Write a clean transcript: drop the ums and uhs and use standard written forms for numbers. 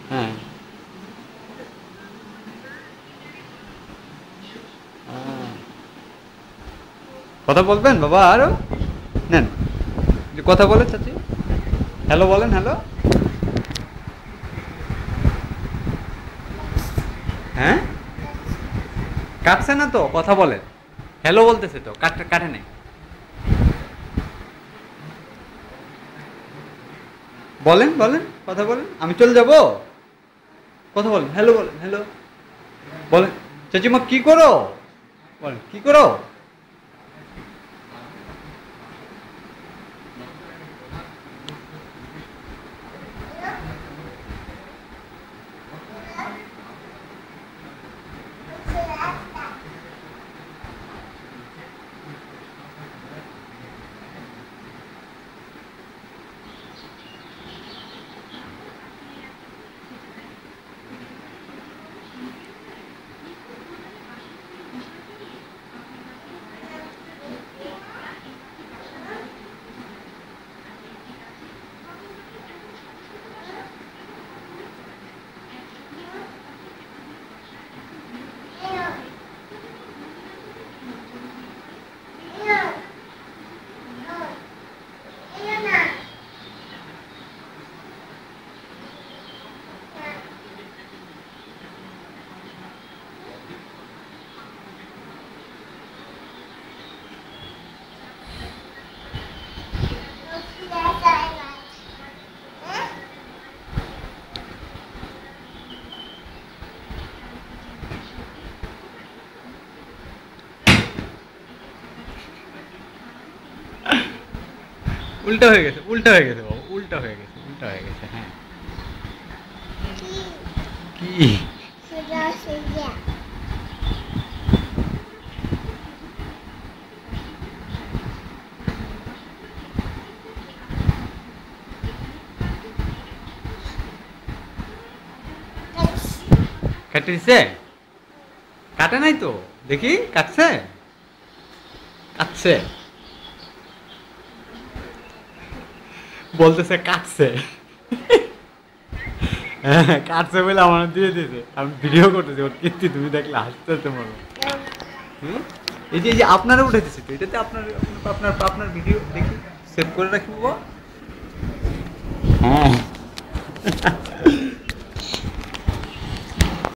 হ্যাঁ। কথা বলবেন বাবা আরো? নেন কথা বলেন চাচি, হ্যালো বলেন, হ্যালো। হ্যাঁ, কাটছে না তো, কথা বলেন। হ্যালো বলতেছে তো, কাটে নাই। বলেন বলেন, কথা বলেন, আমি চলে যাব। কথা বলেন, হ্যালো বলেন, হ্যালো বলেন। চাচিমা কি করো? বলেন কি করো? উল্টা হয়ে গেছে, উল্টা হয়ে গেছে বাবু, উল্টা হয়ে গেছে, উল্টা হয়ে গেছে। হ্যাঁ, কি? কেটে দিছে? কাটে নাই তো, দেখি কাটছে, কাটছে, বলতেছে কাটছে। হ্যাঁ কাটছে বলে আমার দিয়ে দিয়েছে, আমি ভিডিও করতেছি ওর কীর্তি, তুমি দেখলে হাসতে পারো। হুম, এই যে আপনারা উঠেছে তো, এটাতে আপনার আপনার আপনার ভিডিও দেখি সেভ করে রাখি বাবা। হ্যাঁ